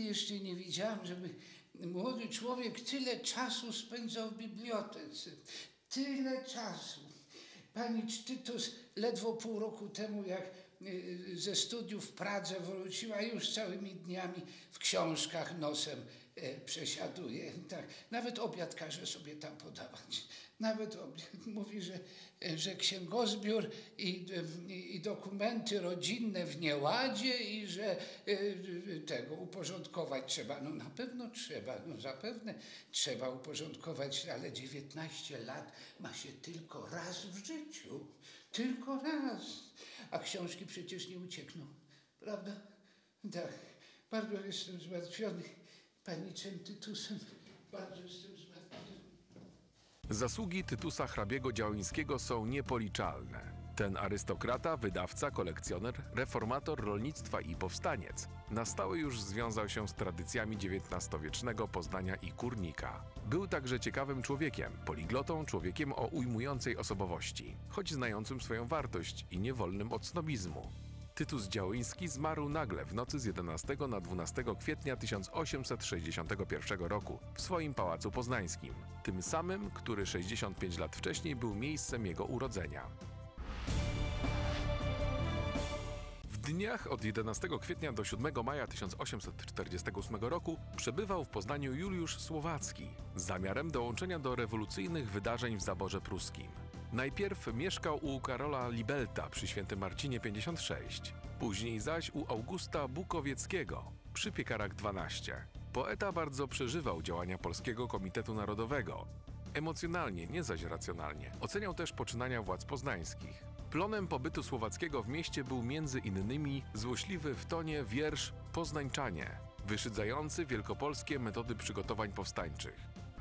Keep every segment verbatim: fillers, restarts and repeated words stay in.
jeszcze nie widziałam, żeby młody człowiek tyle czasu spędzał w bibliotece. Tyle czasu. Pani Tytus ledwo pół roku temu, jak ze studiów w Pradze wróciła, już całymi dniami w książkach nosem e, przesiaduje. Tak. Nawet obiad każe sobie tam podawać. Nawet obiad. Mówi, że, że księgozbiór i, i, i dokumenty rodzinne w nieładzie i że e, tego uporządkować trzeba. No na pewno trzeba, no zapewne trzeba uporządkować, ale dziewiętnaście lat ma się tylko raz w życiu. Tylko raz. A książki przecież nie uciekną, prawda? Tak. Bardzo jestem zmartwiony paniczem Tytusem. Bardzo jestem zmartwiony. Zasługi Tytusa hrabiego Działyńskiego są niepoliczalne. Ten arystokrata, wydawca, kolekcjoner, reformator rolnictwa i powstaniec na stałe już związał się z tradycjami dziewiętnastowiecznego Poznania i Kurnika. Był także ciekawym człowiekiem, poliglotą, człowiekiem o ujmującej osobowości, choć znającym swoją wartość i niewolnym od snobizmu. Tytus Działyński zmarł nagle w nocy z jedenastego na dwunastego kwietnia tysiąc osiemset sześćdziesiątego pierwszego roku w swoim pałacu poznańskim, tym samym, który sześćdziesiąt pięć lat wcześniej był miejscem jego urodzenia. W dniach od jedenastego kwietnia do siódmego maja tysiąc osiemset czterdziestego ósmego roku przebywał w Poznaniu Juliusz Słowacki z zamiarem dołączenia do rewolucyjnych wydarzeń w zaborze pruskim. Najpierw mieszkał u Karola Libelta przy Świętym Marcinie pięćdziesiąt sześć, później zaś u Augusta Bukowieckiego przy Piekarach dwanaście. Poeta bardzo przeżywał działania Polskiego Komitetu Narodowego. Emocjonalnie, nie zaś racjonalnie. Oceniał też poczynania władz poznańskich. Plonem pobytu Słowackiego w mieście był między innymi złośliwy w tonie wiersz Poznańczanie, wyszydzający wielkopolskie metody przygotowań powstańczych.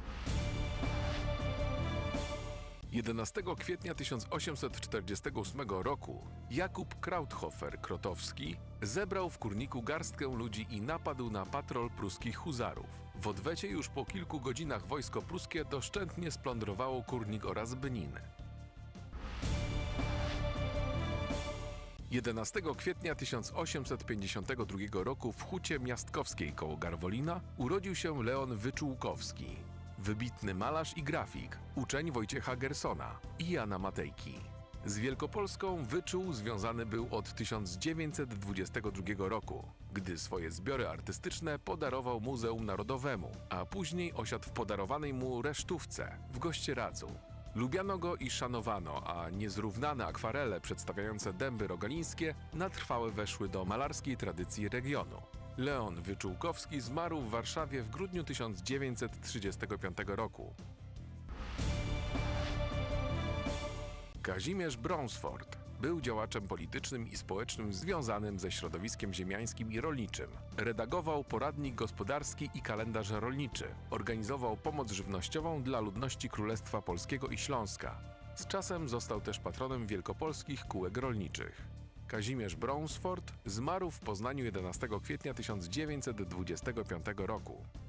jedenastego kwietnia tysiąc osiemset czterdziestego ósmego roku Jakub Krauthofer-Krotowski zebrał w Kurniku garstkę ludzi i napadł na patrol pruskich huzarów. W odwecie już po kilku godzinach wojsko pruskie doszczętnie splądrowało Kurnik oraz Bynin. jedenastego kwietnia tysiąc osiemset pięćdziesiątego drugiego roku w Hucie Miastkowskiej koło Garwolina urodził się Leon Wyczółkowski, wybitny malarz i grafik, uczeń Wojciecha Gersona i Jana Matejki. Z Wielkopolską Wyczół związany był od tysiąc dziewięćset dwudziestego drugiego roku, gdy swoje zbiory artystyczne podarował Muzeum Narodowemu, a później osiadł w podarowanej mu resztówce w Gościeradzu. Lubiano go i szanowano, a niezrównane akwarele przedstawiające dęby rogalińskie na trwałe weszły do malarskiej tradycji regionu. Leon Wyczółkowski zmarł w Warszawie w grudniu tysiąc dziewięćset trzydziestego piątego roku. Kazimierz Bronsford był działaczem politycznym i społecznym związanym ze środowiskiem ziemiańskim i rolniczym. Redagował poradnik gospodarski i kalendarz rolniczy. Organizował pomoc żywnościową dla ludności Królestwa Polskiego i Śląska. Z czasem został też patronem wielkopolskich kółek rolniczych. Kazimierz Bronsford zmarł w Poznaniu jedenastego kwietnia tysiąc dziewięćset dwudziestego piątego roku.